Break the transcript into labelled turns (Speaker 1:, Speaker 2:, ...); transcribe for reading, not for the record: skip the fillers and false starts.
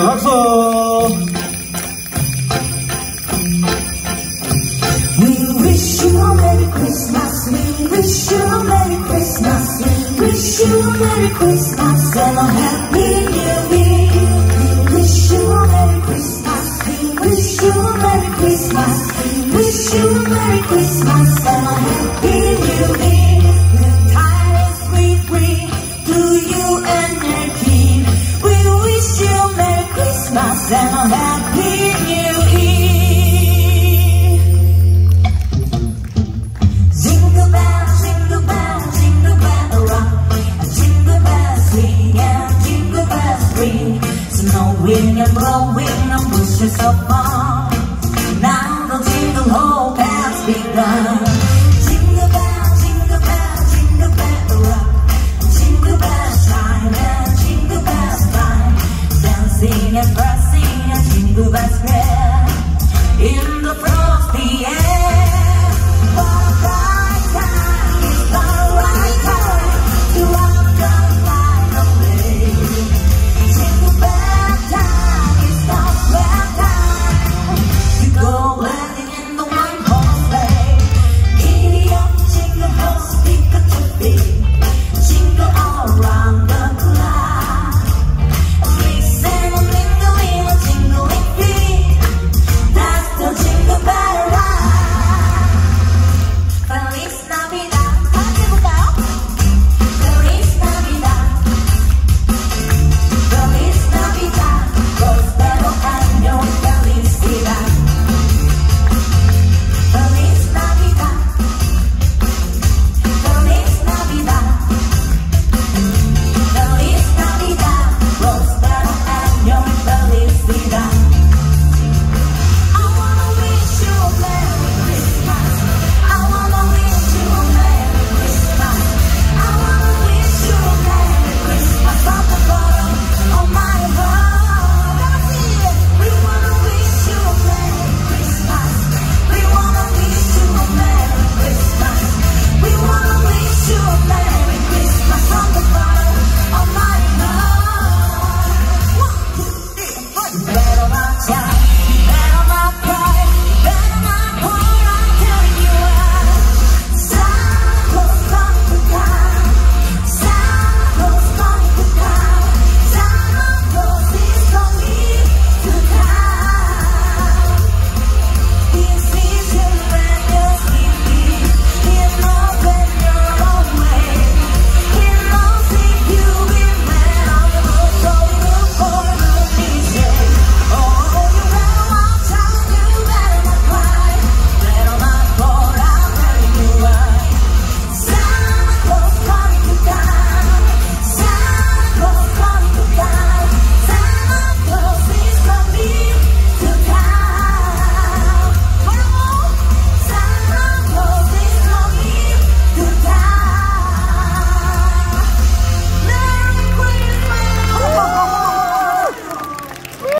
Speaker 1: 박수.
Speaker 2: We wish you a Merry Christmas. We wish you a Merry Christmas. We wish you a Merry Christmas and a Happy New Year. We wish you a Merry Christmas. We wish you a Merry Christmas. We wish you a Merry Christmas and a Happy New Year. The tidings we bring to you and your king. We wish you a Merry Christmas and a Happy New Year. Jingle bells, jingle bells, jingle bell rock. Jingle bells swing and jingle bells ring. Snowing and blowing on bushes of fun. Now the jingle hop has begun. Jingle bells, jingle bells, jingle bell rock. Jingle bells shine and jingle bells fly. Dancing and prancing and jingle bells spread in the frosty air.